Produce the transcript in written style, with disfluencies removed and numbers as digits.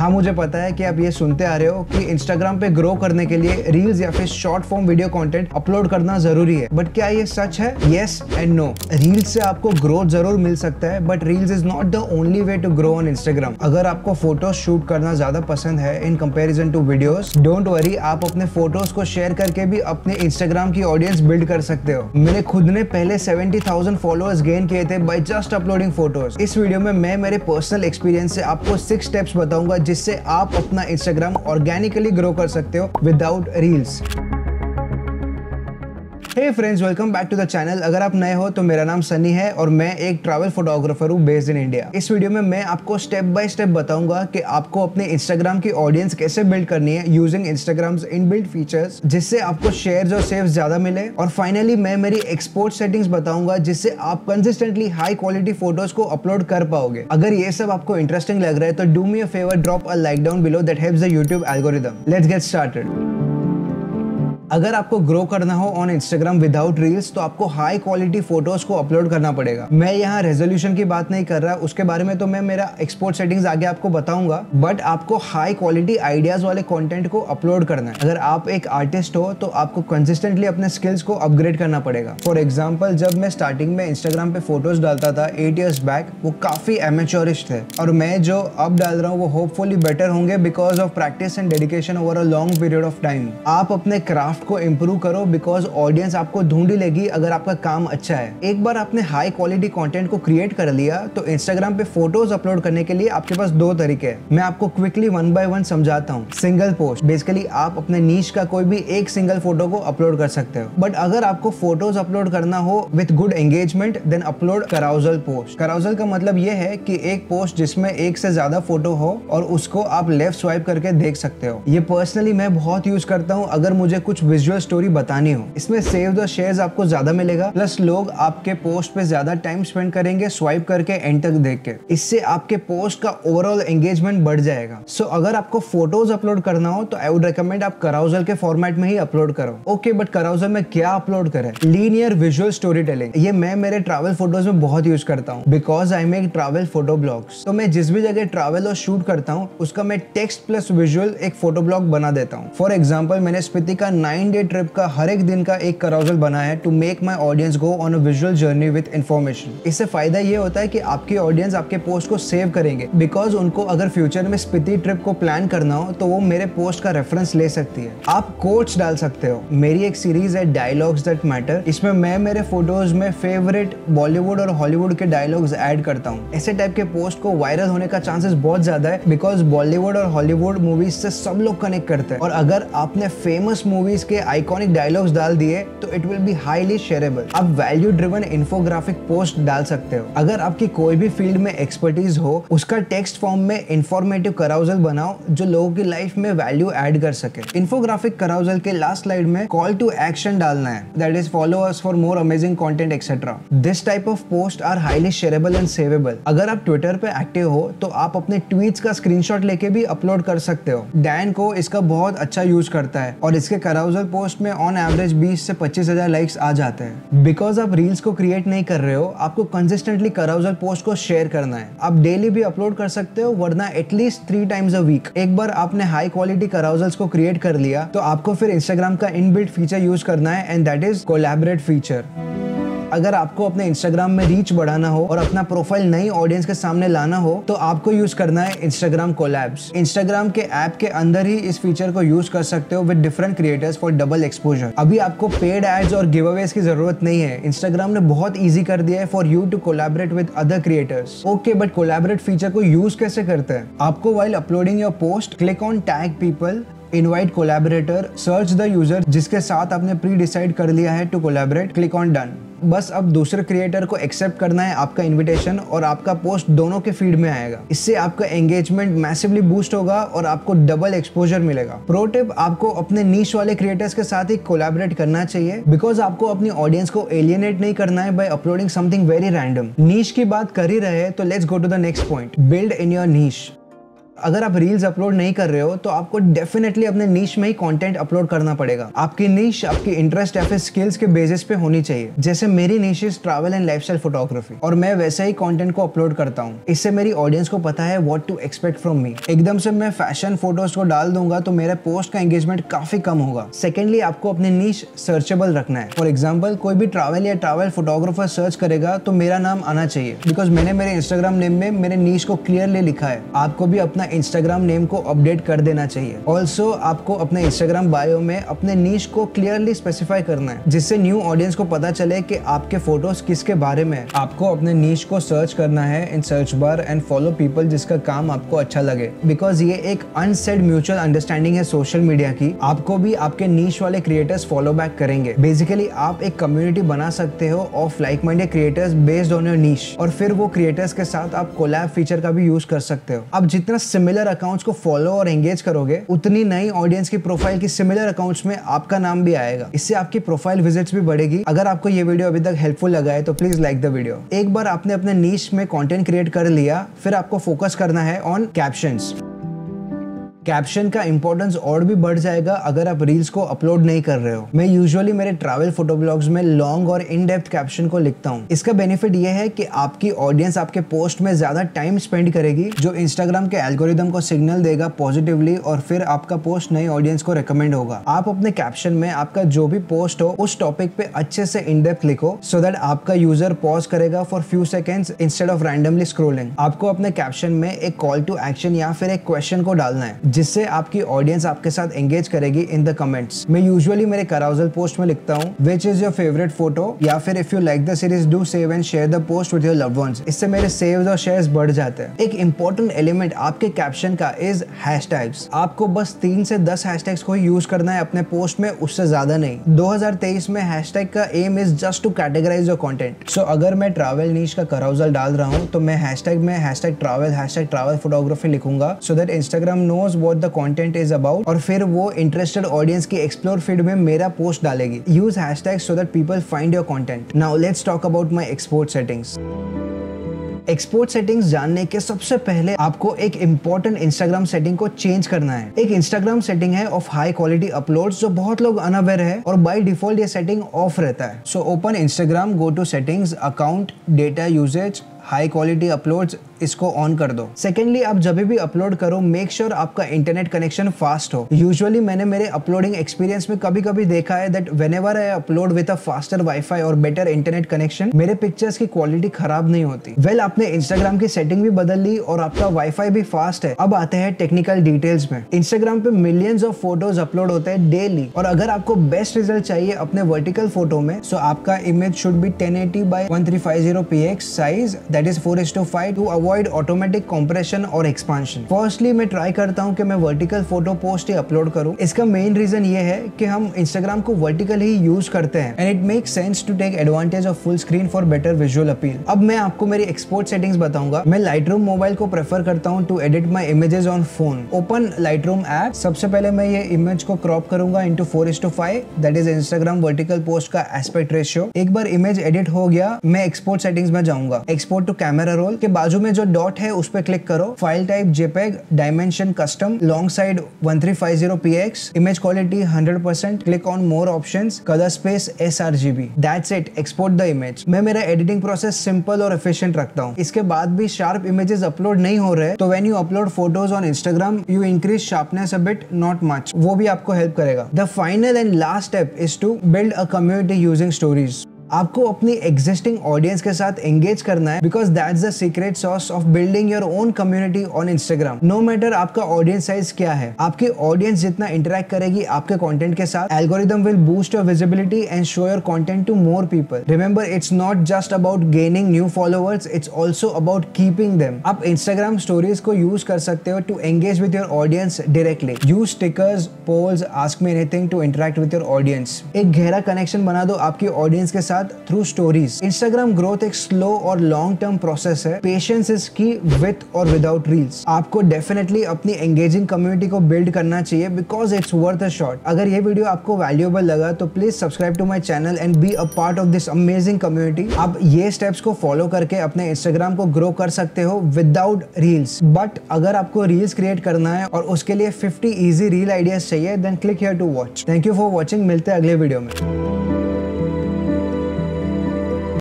हाँ, मुझे पता है कि आप ये सुनते आ रहे हो कि इंस्टाग्राम पे ग्रो करने के लिए रील्स या फिर short form video content upload करना जरूरी है, बट क्या ये सच है? Yes and no. रील्स से आपको ग्रोथ जरूर मिल सकता है, but reels is not the only way to grow on Instagram. अगर आपको फोटोज शूट करना ज्यादा पसंद है in comparison to videos, don't worry, आप अपने फोटोज को शेयर करके भी अपने इंस्टाग्राम की ऑडियंस बिल्ड कर सकते हो। मैंने खुद ने पहले 70,000 फॉलोअर्स गेन किए थे बाय जस्ट अपलोडिंग फोटोज। इस वीडियो में मैं मेरे पर्सनल एक्सपीरियंस से आपको 6 स्टेप्स बताऊंगा जिससे आप अपना इंस्टाग्राम ऑर्गेनिकली ग्रो कर सकते हो without reels. Hey friends, welcome back to the channel. अगर आप नए हो तो मेरा नाम सनी है और मैं एक ट्रैवल फोटोग्राफर हूँ बेस्ड इन इंडिया। इस वीडियो में मैं आपको स्टेप बाय स्टेप बताऊंगा कि आपको अपने इंस्टाग्राम की ऑडियंस कैसे बिल्ड करनी है यूजिंग इंस्टाग्राम्स इनबिल्ट फीचर्स, जिससे आपको शेयर्स और सेव्स ज्यादा मिले। और फाइनली मैं मेरी एक्सपोर्ट सेटिंग्स बताऊंगा जिससे आप कंसिस्टेंटली हाई क्वालिटी फोटोज को अपलोड कर पाओगे। अगर ये सब आपको इंटरेस्टिंग लग रहा है तो do me a favour, drop a like down below, that helps the YouTube algorithm. Let's get started. अगर आपको ग्रो करना हो ऑन इंस्टाग्राम विदाउट रील्स तो आपको हाई क्वालिटी फोटोज को अपलोड करना पड़ेगा। मैं यहाँ रेजोल्यूशन की बात नहीं कर रहा, उसके बारे में तो मैं मेरा एक्सपोर्ट सेटिंग्स आगे आपको बताऊंगा, बट आपको हाई क्वालिटी आइडियाज वाले कंटेंट को अपलोड करना है। अगर आप एक आर्टिस्ट हो तो आपको कंसिस्टेंटली अपने स्किल्स को अपग्रेड करना पड़ेगा। फॉर एग्जाम्पल, जब मैं स्टार्टिंग में इंस्टाग्राम पे फोटोज डालता था 8 years बैक, वो काफी एमेच्योरिश थे, और मैं जो अब डाल रहा हूँ वो होपफुली बेटर होंगे because of practice and dedication over a long period of time. आप अपने क्राफ्ट को इंप्रूव करो बिकॉज ऑडियंस आपको ढूंढ ही लेगी अगर आपका काम अच्छा है। एक बार आपने हाई क्वालिटी कंटेंट को क्रिएट कर लिया तो इंस्टाग्राम पे फोटोज अपलोड करने के लिए आपके पास 2 तरीके हैं। मैं आपको क्विकली 1 by 1 समझाता हूँ। सिंगल पोस्ट, बेसिकली आप अपने नीश का कोई भी एक सिंगल फोटो को अपलोड कर सकते हो। बट अगर आपको फोटोज अपलोड करना हो with good engagement, then upload carousel post. Carousel का मतलब ये है कि एक पोस्ट जिसमें एक से ज्यादा फोटो हो और उसको आप लेफ्ट स्वाइप करके देख सकते हो। ये पर्सनली मैं बहुत यूज करता हूँ अगर मुझे कुछ विजुअल स्टोरी बतानी हो। इसमें सेव द शेयर्स आपको ज्यादा मिलेगा, प्लस लोग आपके पोस्ट पे ज्यादा टाइम स्पेंड करेंगे स्वाइप करके एंड तक देख के। इससे आपके पोस्ट का ओवरऑल एंगेजमेंट बढ़ जाएगा। सो अगर आपको फोटोज अपलोड करना हो तो आई वुड रिकमेंड आप कराउजल के फॉर्मेट में ही अपलोड करो। ओके, बट कराउजल में क्या अपलोड करें? Linear visual storytelling. ये मैं मेरे ट्रैवल फोटोज में बहुत यूज करता हूँ because I make travel photo blogs. तो मैं जिस भी जगह ट्रैवल और शूट करता हूँ उसका मैं टेक्स्ट प्लस विजुअल एक फोटो ब्लॉग बना देता हूँ। फॉर एग्जाम्पल, मैंने स्पीति का 9-day ट्रिप का हर एक दिन का एक कराउजल बना है to make my audience go on a visual journey with information. इससे फायदा ये होता है कि आपकी ऑडियंस आपके पोस्ट को सेव करेंगे बिकॉज उनको अगर फ्यूचर में स्पीति ट्रिप को प्लान करना हो तो वो मेरे पोस्ट का रेफरेंस ले सकती है। आप कोट्स डाल सकते हो। मेरी एक सीरीज है डायलॉग्स दैट मैटर, इसमें मैं मेरे फोटोज में फेवरेट बॉलीवुड और हॉलीवुड के डायलॉग्स ऐड करता हूँ। ऐसे टाइप के पोस्ट को वायरल होने का चांसेस बहुत ज्यादा है बिकॉज बॉलीवुड और हॉलीवुड मूवीज से सब लोग कनेक्ट करते हैं, और अगर आपने फेमस मूवीज के आइकॉनिक डायलॉग्स डाल दिए तो it will be highly shareable. आप वैल्यू ड्रिवन इन्फोग्राफिक पोस्ट डाल सकते हो। अगर आपकी कोई भी फील्ड में एक्सपर्टीज हो उसका टेक्स्ट फॉर्म में इंफॉर्मेटिव कराउजल बनाओ जो लोगों की लाइफ में वैल्यू ऐड कर सके। इन्फोग्राफिक कराउजल के लास्ट स्लाइड में कॉल टू एक्शन डालना है, that is follow us for more amazing content etcetera. This type of post are highly shareable and saveable. अगर आप ट्विटर पे एक्टिव हो तो आप अपने ट्वीट्स का स्क्रीनशॉट लेके भी अपलोड कर सकते हो। डैन को इसका बहुत अच्छा यूज करता है और इसके कराउजल पोस्ट में ऑन एवरेज 20 से 25,000 लाइक्स आ जाते हैं। बिकॉज आप रील्स को क्रिएट नहीं कर रहे हो, आपको कंसिस्टेंटली कराउजल पोस्ट को शेयर करना है। आप डेली भी अपलोड कर सकते हो, वरना एटलीस्ट 3 times a week। एक बार आपने हाई क्वालिटी कराउजल्स को क्रिएट कर लिया तो आपको फिर इंस्टाग्राम का इनबिल्ट फीचर यूज करना है and that is collaborate feature. अगर आपको अपने इंस्टाग्राम में रीच बढ़ाना हो और अपना प्रोफाइल नई ऑडियंस के सामने लाना हो तो आपको यूज करना है इंस्टाग्राम कोलैब्स। इंस्टाग्राम के ऐप के अंदर ही इस फीचर को यूज कर सकते हो with different creators for double exposure. अभी आपको पेड एड्स और गिव अवेज की जरूरत नहीं है। इंस्टाग्राम ने बहुत ईजी कर दिया है for you to collaborate with other creators. Okay, but collaborate feature को यूज कैसे करते हैं? आपको while uploading your post click on tag people, invite collaborator, search the user जिसके साथ आपने प्री डिसाइड कर लिया है to collaborate, click on done. बस अब दूसरे क्रिएटर को एक्सेप्ट करना है आपका इनविटेशन और आपका पोस्ट दोनों के फीड में आएगा। इससे आपका एंगेजमेंट मैसिवली बूस्ट होगा और आपको डबल एक्सपोजर मिलेगा। प्रो टिप, आपको अपने नीश वाले क्रिएटर्स के साथ ही कोलैबोरेट करना चाहिए बिकॉज आपको अपनी ऑडियंस को एलियनेट नहीं करना है by uploading something very random. Niche की बात कर ही रहे हैं तो let's go to the next point, build in your niche. अगर आप रील्स अपलोड नहीं कर रहे हो तो आपको डेफिनेटली अपने नीश में ही कंटेंट अपलोड करना पड़ेगा। आपकी नीश आपकी इंटरेस्ट या फिर स्किल्स के बेसिस पे होनी चाहिए। जैसे मेरी niche is travel and lifestyle photography और मैं वैसे ही कंटेंट को अपलोड करता हूँ। इससे मेरी ऑडियंस को पता है what to expect from me. एकदम से मैं फैशन फोटोज को डाल दूंगा तो मेरे पोस्ट का एंगेजमेंट काफी कम होगा। सेकेंडली, आपको अपनी नीश सर्चेबल रखना है। फॉर एग्जाम्पल, कोई भी ट्रैवल या ट्रैवल फोटोग्राफर सर्च करेगा तो मेरा नाम आना चाहिए, बिकॉज मैंने मेरे इंस्टाग्राम नेम में मेरे नीश को क्लियरली लिखा है। आपको भी अपना इंस्टाग्राम नेम को अपडेट कर देना चाहिए। ऑल्सो आपको अपने इंस्टाग्राम बायो में अपने नीश को क्लियरली स्पेसिफाई करना है, जिससे न्यू ऑडियंस को पता चले कि आपके फोटोज किसके बारे में है। आपको अपने नीश को सर्च करना है in search bar and follow people जिसका काम आपको अच्छा लगे, बिकॉज ये एक अनसेड म्यूचुअल अंडरस्टैंडिंग है सोशल मीडिया की। आपको भी आपके नीश वाले क्रिएटर्स फॉलो बैक करेंगे। बेसिकली आप एक कम्युनिटी बना सकते हो of like minded creators based on your niche, और फिर वो क्रिएटर्स के साथ आप कोलैब फीचर का भी यूज कर सकते हो। आप जितना सिमिलर अकाउंट्स को फॉलो और एंगेज करोगे, उतनी नई ऑडियंस की प्रोफाइल की सिमिलर अकाउंट्स में आपका नाम भी आएगा। इससे आपकी प्रोफाइल विजिट्स भी बढ़ेगी। अगर आपको ये वीडियो अभी तक हेल्पफुल लगा है तो प्लीज लाइक द वीडियो। एक बार आपने अपने नीश में कंटेंट क्रिएट कर लिया, फिर आपको फोकस करना है ऑन कैप्शंस। कैप्शन का इंपॉर्टेंस और भी बढ़ जाएगा अगर आप रील्स को अपलोड नहीं कर रहे हो। मैं यूजुअली मेरे ट्रैवल फोटो ब्लॉग्स में लॉन्ग और इन डेप्थ कैप्शन को लिखता हूँ। इसका बेनिफिट ये है कि आपकी ऑडियंस आपके पोस्ट में ज्यादा टाइम स्पेंड करेगी, जो इंस्टाग्राम के एल्गोरिदम को सिग्नल देगा पॉजिटिवली, और फिर आपका पोस्ट नई ऑडियंस को रिकमेंड होगा। आप अपने कैप्शन में आपका जो भी पोस्ट हो उस टॉपिक पे अच्छे से इन डेप्थ लिखो, सो दैट आपका यूजर पॉज करेगा for few seconds instead of randomly scrolling. आपको अपने कैप्शन में एक कॉल टू एक्शन या फिर एक क्वेश्चन को डालना है, जिससे आपकी ऑडियंस आपके साथ एंगेज करेगी इन द कमेंट्स। मैं यूजुअली मेरे carousel पोस्ट में लिखता हूँ which is your favourite photo, या फिर if you like the series do save and share the post with your loved ones. इससे मेरे सेव्स और शेयर्स बढ़ जाते हैं। एक इंपॉर्टेंट एलिमेंट आपके कैप्शन का इज हैशटैग्स। आपको बस 3 से 10 हैशटैग्स को यूज करना है अपने पोस्ट में, उससे ज्यादा नहीं। 2023 में हैशटैग का aim is just to categorise your content. So अगर मैं ट्रैवल नीश का carousel डाल रहा हूँ तो मैं हैशटैग में #ट्रैवल फोटोग्राफी लिखूंगा, so that Instagram knows what the content is about, और फिर वो इंटरेस्टेड ऑडियंस की एक्सप्लोर फीड में मेरा पोस्ट डालेगी। Use hashtag so that people find your content. Now let's talk about my export settings. Export settings जानने के सबसे पहले आपको एक इंपॉर्टेंट इंस्टाग्राम सेटिंग को चेंज करना है। एक इंस्टाग्राम सेटिंग है ऑफ हाई क्वालिटी अपलोड्स, जो बहुत लोग अनअवेयर है, और बाय डिफॉल्ट ये सेटिंग ऑफ रहता है। So open Instagram, go to settings, account, data usage, high quality uploads, इसको ऑन कर दो। सेकेंडली, आप जब भी अपलोड करो मेक श्योर आपका इंटरनेट कनेक्शन फास्ट हो। यूजुअली मैंने मेरे अपलोडिंग एक्सपीरियंस में कभी कभी देखा है that whenever I upload with a faster wifi और बेटर इंटरनेट कनेक्शन, मेरे पिक्चर्स की क्वालिटी खराब नहीं होती। वेल, आपने इंस्टाग्राम की सेटिंग भी बदल ली और आपका वाईफाई भी फास्ट है। अब आते हैं टेक्निकल डिटेल्स में। इंस्टाग्राम पे मिलियंस ऑफ फोटोज अपलोड होते हैं डेली, और अगर आपको बेस्ट रिजल्ट चाहिए अपने वर्टिकल फोटो में, सो आपका image should be 1080 by 1350 px size, that is 4:5 to avoid automatic compression और एक्सपांशन। फर्स्टली मैं ट्राई करता हूं कि मैं वर्टिकल फोटो पोस्ट ही अपलोड करूं। इसका मेन रीजन ये है कि हम इंस्टाग्राम को वर्टिकल ही यूज करते हैं, and it makes sense to take advantage of full screen for better visual appeal. अब मैं आपको मेरी एक्सपोर्ट सेटिंग्स बताऊंगा। मैं लाइटरूम मोबाइल को प्रेफर करता हूं to edit my images on phone. Open Lightroom app. सबसे पहले मैं ये इमेज को क्रॉप करूंगा into 4:5, that is Instagram vertical post का एस्पेक्ट रेशियो। एक बार इमेज एडिट हो गया, मैं एक्सपोर्ट सेटिंग्स में जाऊंगा। एक्सपोर्ट टू कैमरा रोल के बाजू में जो डॉट है उस पे क्लिक करो। File type JPEG, dimension custom, long side 1350 px, image quality 100%, click on more options, colour space sRGB। That's it, export the image. मैं मेरा एडिटिंग प्रोसेस सिंपल और एफिशिएंट रखता हूँ। इसके बाद भी शार्प इमेजेस अपलोड नहीं हो रहे, तो when you upload photos on Instagram you increase sharpness a bit, not much. वो भी आपको हेल्प करेगा। The final and last step is to build a community using stories. आपको अपनी एग्जिस्टिंग ऑडियंस के साथ एंगेज करना है, because that's the secret sauce of building your own community on Instagram. No matter आपका ऑडियंस साइज क्या है, आपकी ऑडियंस जितना इंटरेक्ट करेगी आपके कंटेंट के साथ, algorithm will boost your visibility and show your content to more people. Remember, it's not just about gaining new followers, it's also about keeping them. आप इंस्टाग्राम स्टोरीज को यूज कर सकते हो to engage with your audience directly. Use stickers, polls, ask me anything to interact with your audience. एक गहरा connection बना दो आपकी ऑडियंस के साथ, साथ थ्रू स्टोरीज। इंस्टाग्राम ग्रोथ एक स्लो और लॉन्ग टर्म प्रोसेस है। पेशेंस इज की विथ और विदाउट रील्स। आपको डेफिनेटली अपनी एंगेजिंग कम्युनिटी को बिल्ड करना चाहिए because it's worth a shot. अगर ये वीडियो आपको वैल्यूएबल लगा तो please subscribe to my channel and be a part of this amazing community. आप ये स्टेप्स को फॉलो करके अपने इंस्टाग्राम को ग्रो कर सकते हो विदाउट रील्स। बट अगर आपको रील्स क्रिएट करना है और उसके लिए 50 इजी रील आइडियाज चाहिए then click here to watch. Thank you for watching. मिलते हैं अगले वीडियो में।